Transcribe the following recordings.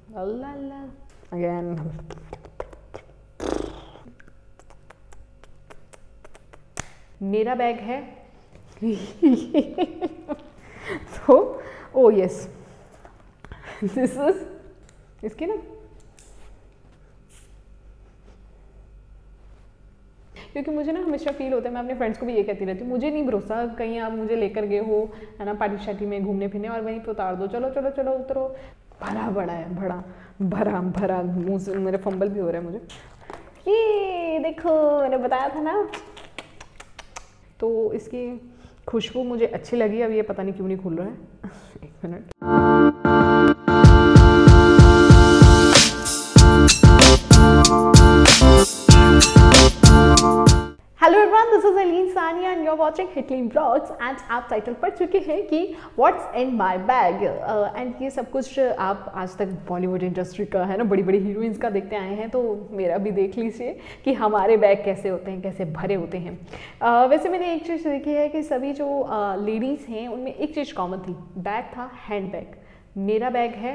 Again मेरा bag है। तो ओ यस, दिस इज इसकी ना, क्योंकि मुझे ना हमेशा फील होता है, मैं अपने फ्रेंड्स को भी ये कहती रहती हूँ, मुझे नहीं भरोसा कहीं आप मुझे लेकर गए हो है ना पार्टी शार्टी में घूमने फिरने और वहीं पे उतार दो, चलो चलो चलो उतरो। भरा बड़ा है, भरा भरा भरा, मुँह से मेरे फंबल भी हो रहा है मुझे। ये देखो मैंने बताया था ना। तो इसकी खुशबू मुझे अच्छी लगी, अब ये पता नहीं क्यों नहीं खुल रहा है। एक मिनट। Hello everyone, this is Aleen Sania and you are watching हिटलिन ब्लॉग्स। एंड आप टाइटल पढ़ चुके हैं कि what's in my bag, and ये सब कुछ आप आज तक बॉलीवुड इंडस्ट्री का है ना, बड़ी बड़ी हीरोइंस का देखते आए हैं, तो मेरा भी देख लीजिए कि हमारे बैग कैसे होते हैं, कैसे भरे होते हैं। वैसे मैंने एक चीज़ देखी है कि सभी जो लेडीज़ हैं उनमें एक चीज़ कॉमन थी, बैग था हैंड बैग। मेरा बैग है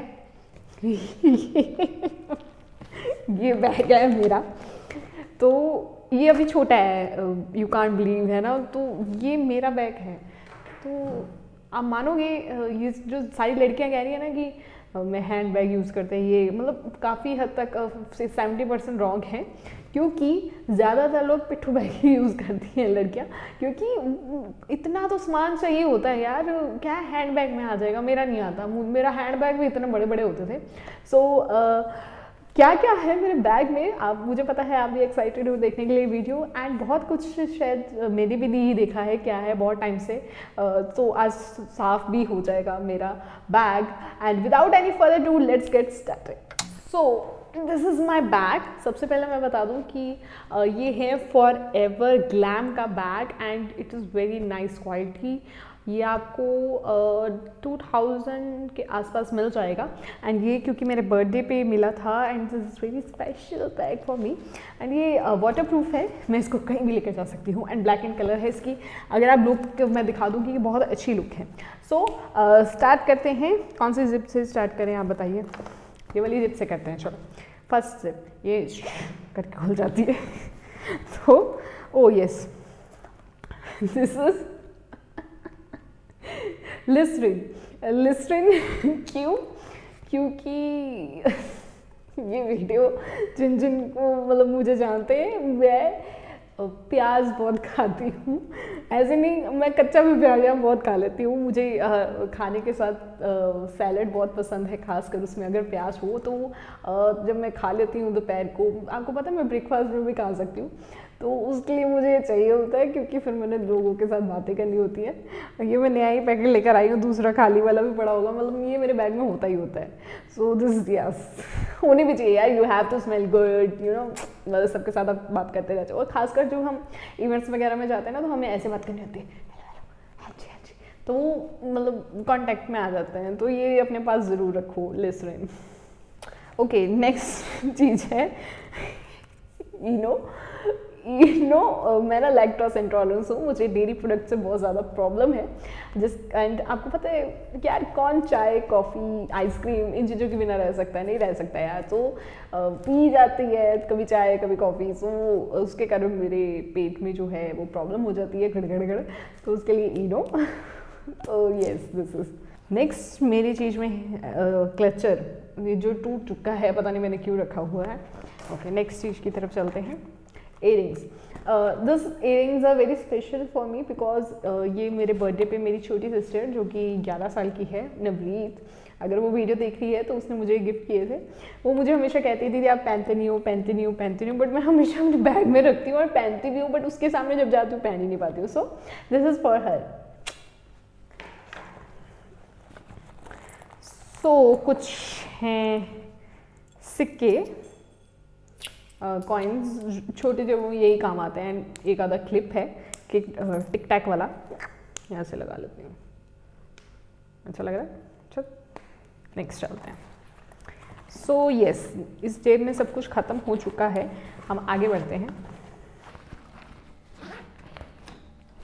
ये बैग है मेरा। तो ये अभी छोटा है, यू कांट बिलीव है ना, तो ये मेरा बैग है। तो आप मानोगे ये जो सारी लड़कियां कह रही है ना कि मैं हैंड बैग यूज़ करते हैं, ये मतलब काफ़ी हद तक 70% रॉन्ग है, क्योंकि ज़्यादातर लोग पिट्ठू बैग ही यूज़ करती हैं लड़कियां, क्योंकि इतना तो सामान चाहिए होता है यार, क्या हैंड बैग में आ जाएगा। मेरा नहीं आता, मेरा हैंड बैग भी इतने बड़े बड़े होते थे। सो क्या क्या है मेरे बैग में, आप मुझे पता है आप भी एक्साइटेड हो देखने के लिए वीडियो, एंड बहुत कुछ शायद मैंने भी नहीं देखा है क्या है बहुत टाइम से, तो आज साफ भी हो जाएगा मेरा bag. And without any further do let's get started. So this is my bag. सबसे पहले मैं बता दूं कि ये है फॉर एवर ग्लैम का bag and it is very nice quality. ये आपको 2000 के आसपास मिल जाएगा, एंड ये क्योंकि मेरे बर्थडे पे मिला था, and this is very special bag for me. And ये वाटर प्रूफ है, मैं इसको कहीं भी लेकर जा सकती हूँ, एंड ब्लैक एंड कलर है इसकी। अगर आप लुक मैं दिखा दूँ कि ये बहुत अच्छी लुक है। सो स्टार्ट करते हैं। कौन सी जिप से स्टार्ट करें आप बताइए? ये वाली जिप से करते हैं। चलो फर्स्ट जिप ये करके खुल जाती है। तो oh yes, this is Listerine. क्यों? क्योंकि ये वीडियो जिन जिन को मतलब मुझे जानते हैं, मैं प्याज बहुत खाती हूँ। ऐसे नहीं, मैं कच्चा भी प्याज बहुत खा लेती हूँ। मुझे खाने के साथ सैलड बहुत पसंद है, खासकर उसमें अगर प्याज हो तो जब मैं खा लेती हूँ दोपहर को, आपको पता है मैं ब्रेकफास्ट में भी खा सकती हूँ, तो उसके लिए मुझे चाहिए होता है, क्योंकि फिर मैंने लोगों के साथ बातें करनी होती है। ये मैं नया ही पैकेट लेकर आई हूँ, दूसरा खाली वाला भी पड़ा होगा, मतलब ये मेरे बैग में होता ही होता है। सो दिस यस होनी भी चाहिए यार, you have to smell good, you know, मतलब सबके साथ आप बात करते रहते हो। और खासकर जो हम इवेंट्स वगैरह में जाते हैं ना, तो हमें ऐसे बात करनी होती है, हाँ जी हाँ जी, तो मतलब कॉन्टेक्ट में आ जाते हैं। तो ये अपने पास ज़रूर रखो लिस्ट्रीन। ओके, नेक्स्ट चीज़ है मैं ना लैक्टोज इंटॉलरेंस हूँ, मुझे डेयरी प्रोडक्ट से बहुत ज़्यादा प्रॉब्लम है। एंड आपको पता है कि यार कौन चाय कॉफ़ी आइसक्रीम इन चीज़ों के बिना रह सकता है? नहीं रह सकता यार। तो पी जाती है कभी चाय कभी कॉफ़ी, सो उसके कारण मेरे पेट में जो है वो प्रॉब्लम हो जाती है, गड़गड़। तो उसके लिए तो यस दिस इज नेक्स्ट। मेरी चीज़ में क्लचर, ये जो टूट चुका है, पता नहीं मैंने क्यों रखा हुआ है। ओके, नेक्स्ट चीज़ की तरफ चलते हैं। earrings. This earrings are very special for me because ये मेरे बर्थडे पे मेरी छोटी सिस्टर जो कि 11 साल की है, नवरीत, अगर वो वीडियो देख रही है तो उसने मुझे गिफ्ट किए थे। वो मुझे हमेशा कहती थी आप पहनते नहीं हो, बट मैं हमेशा अपने बैग में रखती हूँ और पहनती भी हूँ, बट उसके सामने जब जाती हूँ पहन ही नहीं पाती हूँ। So this is for her. So कुछ हैं सिक्के, कॉइन्स छोटे जो यही काम आते हैं। एक आधा क्लिप है कि टिक टैक वाला, यहाँ से लगा लेती हूँ, अच्छा लग रहा है। चल नेक्स्ट चलते हैं। सो यस, इस जेब में सब कुछ ख़त्म हो चुका है, हम आगे बढ़ते हैं।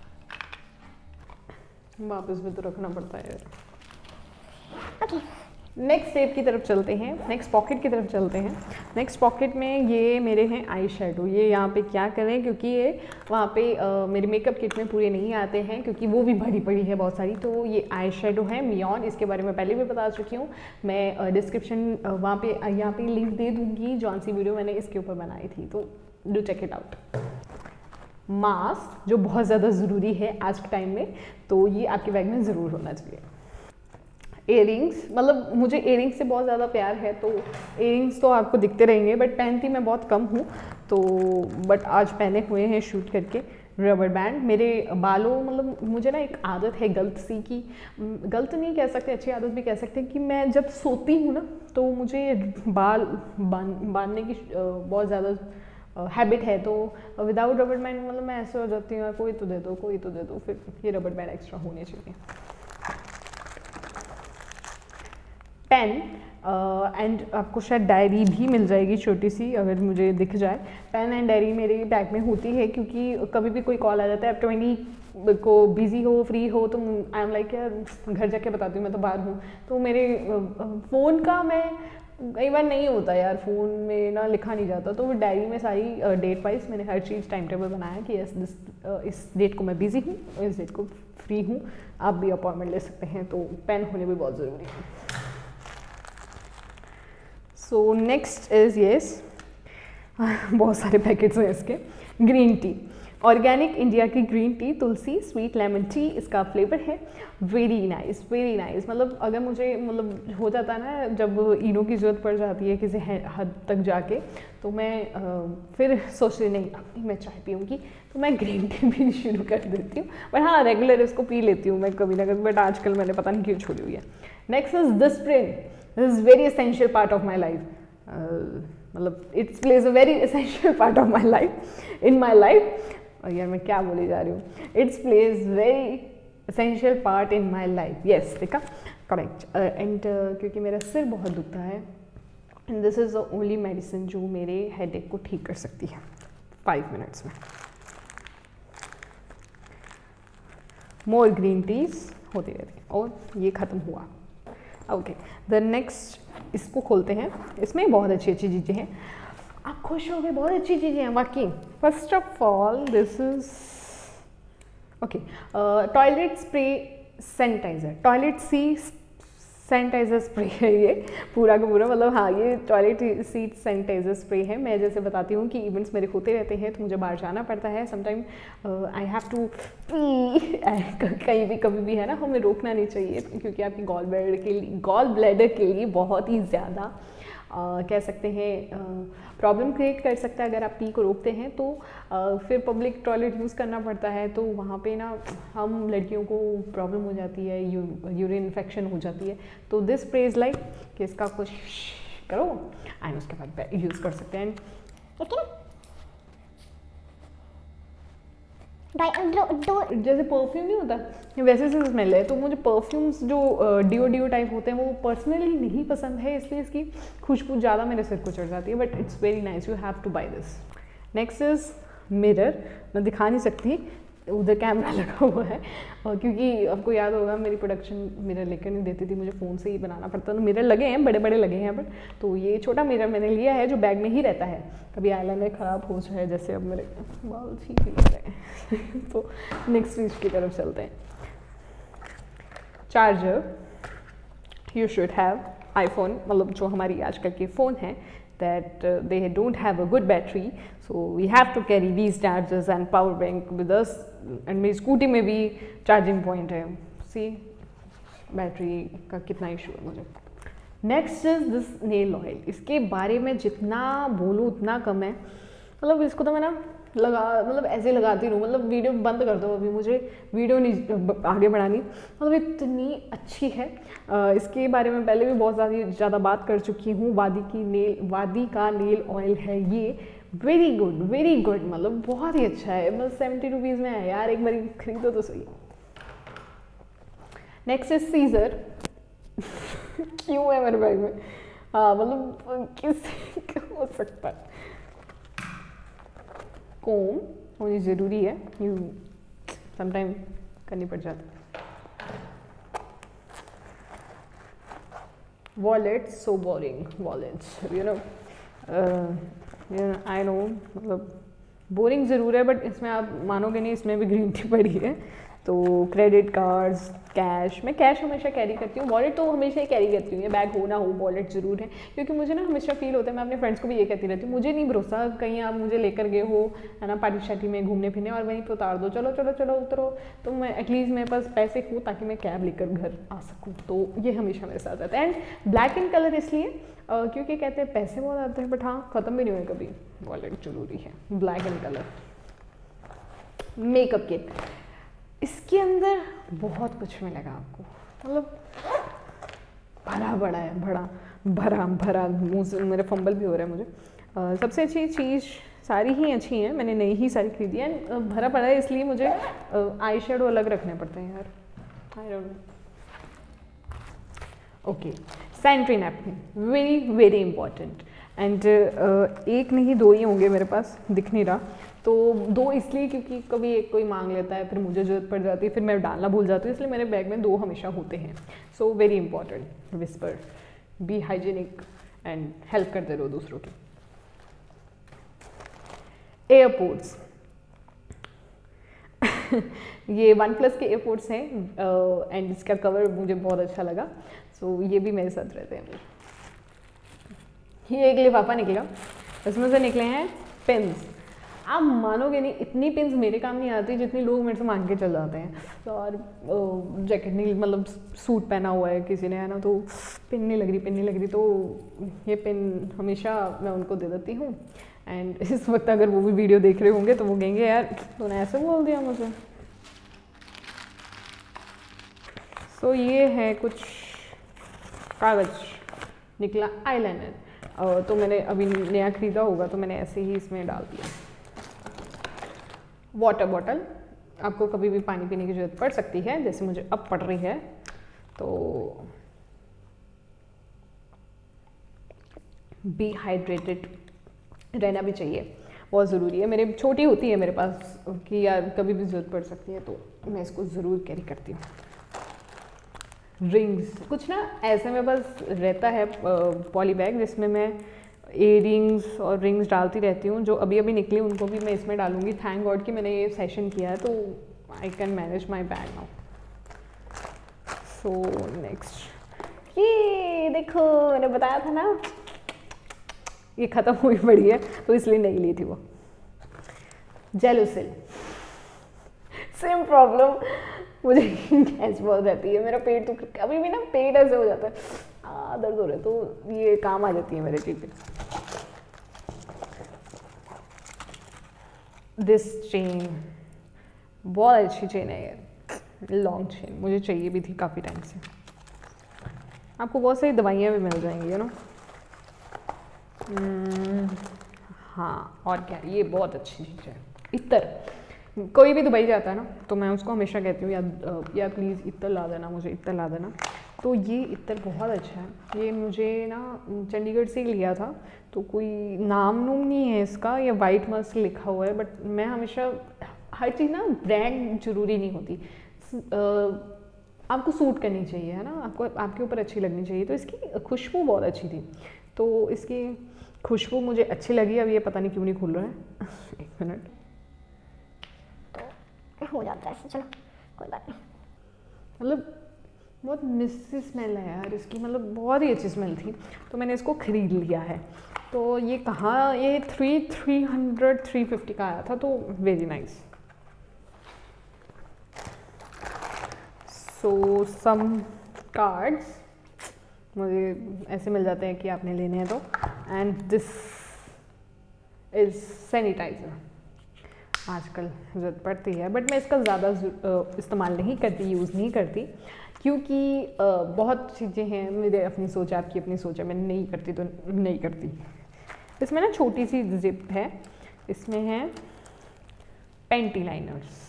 वापस भी तो रखना पड़ता है। नेक्स्ट स्टेप की तरफ चलते हैं, नेक्स्ट पॉकेट की तरफ चलते हैं। नेक्स्ट पॉकेट में ये मेरे हैं आई शेडो। ये यहाँ पे क्या करें, क्योंकि ये वहाँ पे मेरे मेकअप किट में पूरे नहीं आते हैं, क्योंकि वो भी भरी पड़ी है बहुत सारी। तो ये आई शेडो है मियोन, इसके बारे में पहले भी बता चुकी हूँ मैं। डिस्क्रिप्शन वहाँ पे यहाँ पे लिंक दे दूँगी, जौन सी वीडियो मैंने इसके ऊपर बनाई थी, तो do check it out. Mask जो बहुत ज़्यादा ज़रूरी है आज के टाइम में, तो ये आपके बैग में ज़रूर होना चाहिए। इयरिंग्स, मतलब मुझे इयरिंग्स से बहुत ज़्यादा प्यार है, तो इयरिंग्स तो आपको दिखते रहेंगे, बट पहनती मैं बहुत कम हूँ, तो बट आज पहने हुए हैं शूट करके। रबर बैंड, मेरे बालों, मतलब मुझे ना एक आदत है गलत सी की, गलत नहीं कह सकते, अच्छी आदत भी कह सकते हैं, कि मैं जब सोती हूँ ना तो मुझे बाल बांधने की बहुत ज़्यादा हैबिट है। तो विदाउट रबर बैंड मतलब मैं ऐसे हो जाती हूँ, कोई तो दे दो, कोई तो दे दो, फिर ये रबर बैंड एक्स्ट्रा होने चाहिए। पेन एंड आपको शायद डायरी भी मिल जाएगी छोटी सी, अगर मुझे दिख जाए। पेन एंड डायरी मेरे बैग में होती है, क्योंकि कभी भी कोई कॉल आ जाता है, 20 को बिज़ी हो, फ्री हो, तो आई एम लाइक यार घर जाके बताती हूँ, मैं तो बाहर हूँ। तो मेरे फ़ोन का मैं कई बार नहीं होता यार, फ़ोन में ना लिखा नहीं जाता, तो वो डायरी में सारी डेट वाइज मैंने हर चीज़ टाइम टेबल बनाया कि इस डेट को मैं बिज़ी हूँ, इस डेट को फ्री हूँ, आप भी अपॉइंटमेंट ले सकते हैं। तो पेन होने भी बहुत ज़रूरी है। सो नेक्स्ट इज़ येस, बहुत सारे पैकेट्स हैं इसके। ग्रीन टी, ऑर्गेनिक इंडिया की green tea, Tulsi sweet lemon tea इसका फ्लेवर है। Very nice, very nice. मतलब अगर मुझे मतलब हो जाता है ना, जब इनो की ज़रूरत पड़ जाती है किसी हद तक जाके, तो मैं फिर सोचती नहीं अब मैं चाय पीऊँगी, तो मैं ग्रीन टी पीनी शुरू कर देती हूँ। बट हाँ, रेगुलर इसको पी लेती हूँ मैं कभी ना कभी, बट आजकल मैंने पता नहीं क्यों छोड़ी हुई है। Next is this spring, this is very essential part of my life. मतलब it's plays a very essential part of my life, in my life. और यार मैं क्या बोली जा रही हूँ, it's plays very essential part in my life. Yes, देखा, करेक्ट। एंड क्योंकि मेरा सिर बहुत दुखता है, and this is the only medicine जो मेरे हेडेक को ठीक कर सकती है 5 मिनट्स में। मोर ग्रीन टीज होते रहते हैं, और ये ख़त्म हुआ। ओके, द नेक्स्ट, इसको खोलते हैं। इसमें बहुत अच्छी अच्छी चीज़ें हैं, आप खुश हो गए, बहुत अच्छी चीज़ें हैं वाकई। First of all this is okay, toilet spray sanitizer, toilet seat sanitizer spray है ये पूरा का पूरा। मतलब हाँ, ये टॉयलेट सीट सैनिटाइज़र स्प्रे है। मैं जैसे बताती हूँ कि इवेंट्स मेरे होते रहते हैं, तो मुझे बाहर जाना पड़ता है, समटाइम आई हैव टू कहीं भी कभी भी, है ना, हमें रोकना नहीं चाहिए, क्योंकि आपकी गॉल ब्लैडर के लिए बहुत ही ज़्यादा कह सकते हैं प्रॉब्लम क्रिएट कर सकता है। अगर आप पी को रोकते हैं तो फिर पब्लिक टॉयलेट यूज़ करना पड़ता है, तो वहाँ पे ना हम लड़कियों को प्रॉब्लम हो जाती है, यूरिन इन्फेक्शन हो जाती है। तो दिस स्प्रे इज़ लाइक कि इसका कुछ करो एंड उसके बाद यूज़ कर सकते हैं। इसके जैसे परफ्यूम नहीं होता वैसे से स्मेल है, तो मुझे परफ्यूम्स जो डिओ टाइप होते हैं वो पर्सनली नहीं पसंद है, इसलिए इसकी खुशबू ज़्यादा मेरे सिर को चढ़ जाती है, but it's very nice, you have to buy this. Next is mirror, मैं दिखा नहीं सकती, उधर कैमरा लगा हुआ है, और क्योंकि आपको याद होगा मेरी प्रोडक्शन मिरर लेकर नहीं देती थी, मुझे फ़ोन से ही बनाना पड़ता। तो मिरर लगे हैं, बड़े बड़े लगे हैं, बट तो ये छोटा मिरर मैंने लिया है जो बैग में ही रहता है, कभी आईलाइनर ख़राब हो जाए, जैसे अब मेरे बाल ठीक ही लग रहे हैं। तो नेक्स्ट चीज़ की तरफ चलते हैं। Charger, you should have iPhone, मतलब जो हमारी आजकल के फ़ोन हैं that they don't have a good battery, so we have to carry these chargers and power bank with us, and मेरी स्कूटी में भी चार्जिंग पॉइंट है, सी बैटरी का कितना इशू है मुझे। Next is this nail oil, इसके बारे में जितना बोलूँ उतना कम है। मतलब इसको तो मैं ना मतलब ऐसे लगाती रहूँ, मतलब वीडियो बंद कर दो, अभी मुझे वीडियो नहीं आगे बढ़ानी, मतलब इतनी अच्छी है। इसके बारे में पहले भी बहुत ज़्यादा बात कर चुकी हूँ। वादी का नेल ऑयल है ये, वेरी गुड, मतलब बहुत ही अच्छा है। मतलब 70 रुपीज़ में है यार, एक बार खरीदो तो सही। Next is scissor. क्यों है मेरे बैग में? हाँ, मतलब किसी हो सकता है। कोम होनी ज़रूरी है, यू समटाइम करनी पड़ जाती है। Wallets so boring wallets, you know I know, मतलब बोरिंग ज़रूर है बट इसमें आप मानोगे नहीं, इसमें भी ग्रीन टी पड़ी है। तो क्रेडिट कार्ड्स, कैश, मैं कैश हमेशा कैरी करती हूँ, वॉलेट तो हमेशा ही कैरी करती हूँ, ये बैग हो ना हो वॉलेट ज़रूर है, क्योंकि मुझे ना हमेशा फील होता है, मैं अपने फ्रेंड्स को भी ये कहती रहती हूँ, मुझे नहीं भरोसा कहीं आप मुझे लेकर गए हो है ना पार्टी शार्टी में घूमने फिरने और वहीं पर उतार दो, चलो चलो चलो उतरो, तो मैं एटलीस्ट मेरे पास पैसे हो ताकि मैं कैब लेकर घर आ सकूँ। तो ये हमेशा मेरे साथ रहता है। एंड ब्लैक इन कलर इसलिए क्योंकि कहते हैं पैसे बहुत आते हैं बट हाँ ख़त्म भी नहीं हुए कभी, वॉलेट जरूरी है। Black in colour. Makeup kit, इसके अंदर बहुत कुछ मिलेगा आपको, मतलब भरा बड़ा है, भरा भरा मुँह से मेरे फंबल भी हो रहा है मुझे। सबसे अच्छी चीज़, सारी ही अच्छी हैं, मैंने नई ही सारी खरीदी है। भरा पड़ा है इसलिए मुझे आई शेडो अलग रखने पड़ते हैं यार, I don't know. Okay, sanitary napkin, very very important. And एक नहीं दो ही होंगे मेरे पास, दिख नहीं रहा, तो दो इसलिए क्योंकि कभी एक कोई मांग लेता है, फिर मुझे ज़रूरत पड़ जाती है, फिर मैं डालना भूल जाती हूँ, इसलिए मेरे बैग में दो हमेशा होते हैं। So very important. Whisper, be hygienic and help करते रहो दूसरों की। एयरपोर्ट्स ये OnePlus के एयरपोर्ट्स हैं एंड इसका कवर मुझे बहुत अच्छा लगा, सो ये भी मेरे साथ रहते हैं। ये एक लिफाफा निकला, इसमें से निकले हैं पिन्स। आप मानोगे नहीं, इतनी पिन्स मेरे काम नहीं आती जितनी लोग मेरे से मांग के चल जाते हैं। तो और जैकेट नहीं, मतलब सूट पहना हुआ है किसी ने है ना, तो पिन नहीं लग रही, तो ये पिन हमेशा मैं उनको दे देती हूँ। एंड इस वक्त अगर वो भी वीडियो देख रहे होंगे तो वो कहेंगे यार तूने ऐसे बोल दिया मुझे। सो ये है कुछ कागज निकला, आईलाइनर, तो मैंने अभी नया खरीदा होगा तो मैंने ऐसे ही इसमें डाल दिया। वाटर बॉटल, आपको कभी भी पानी पीने की ज़रूरत पड़ सकती है, जैसे मुझे अब पड़ रही है, तो बी हाइड्रेटेड रहना भी चाहिए, बहुत ज़रूरी है। मेरे छोटी होती है मेरे पास कि यार कभी भी ज़रूरत पड़ सकती है, तो मैं इसको ज़रूर कैरी करती हूँ। रिंग्स, कुछ ना ऐसे मेरे पास रहता है पॉली बैग जिसमें मैं इयर रिंग्स और रिंग्स डालती रहती हूँ, जो अभी अभी निकली उनको भी मैं इसमें डालूंगी। थैंक गॉड कि मैंने ये सेशन किया है, तो I can manage my bag now. So next, ये देखो मैंने बताया था ना, ये ख़त्म हुई पड़ी है तो इसलिए नहीं ली थी वो। जेलोसिल, सेम प्रॉब्लम, मुझे गैस बहुत रहती है, मेरा पेट तो कभी भी ना पेट ऐसे हो जाता है, दर्द हो रहा है, तो ये काम आ जाती है मेरे चीज़ें। दिस चेन, बहुत अच्छी चेन है ये, लॉन्ग चेन, मुझे चाहिए भी थी काफ़ी टाइम से। आपको बहुत सारी दवाइयाँ भी मिल जाएंगी, यू नो। हाँ, और क्या, ये बहुत अच्छी चीज़ है। इत्तर, कोई भी दुबई जाता है ना तो मैं उसको हमेशा कहती हूँ यार प्लीज़ इत्तर ला देना, मुझे इत्तर ला देना। तो ये इत्तर बहुत अच्छा है, ये मुझे ना चंडीगढ़ से ही लिया था, तो कोई नाम नूम नहीं है इसका, या वाइट मस्क लिखा हुआ है, बट मैं हमेशा हर चीज़ ना ब्रांड जरूरी नहीं होती, आपको सूट करनी चाहिए है ना, आपको आपके ऊपर अच्छी लगनी चाहिए। तो इसकी खुशबू बहुत अच्छी थी, तो इसकी खुशबू मुझे अच्छी लगी। अब ये पता नहीं क्यों नहीं खुल रहा है एक मिनट, तो हो जाता है ऐसे, चलो कोई बात नहीं। मतलब बहुत मिस्सी स्मेल है यार इसकी, मतलब बहुत ही अच्छी स्मेल थी, तो मैंने इसको ख़रीद लिया है। तो ये कहाँ, ये 350 का आया था, तो very nice. So some cards मुझे ऐसे मिल जाते हैं कि आपने लेने हैं तो। एंड दिस इज़ सैनिटाइज़र, आजकल ज़रूरत पड़ती है बट मैं इसका ज़्यादा इस्तेमाल नहीं करती, यूज़ नहीं करती, क्योंकि बहुत चीज़ें हैं, मेरे अपनी सोच है, आपकी अपनी सोच है, मैं नहीं करती तो नहीं करती। इसमें ना छोटी सी जिप है, इसमें है panty liners.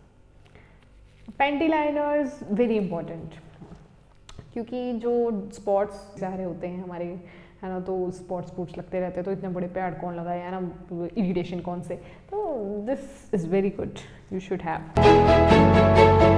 Panty liners very important, क्योंकि जो स्पॉट्स सारे होते हैं हमारे है ना, तो स्पॉट्स लगते रहते हैं, तो इतने बड़े पैड कौन लगाए है ना, इरिटेशन कौन से, तो this is very good, you should have.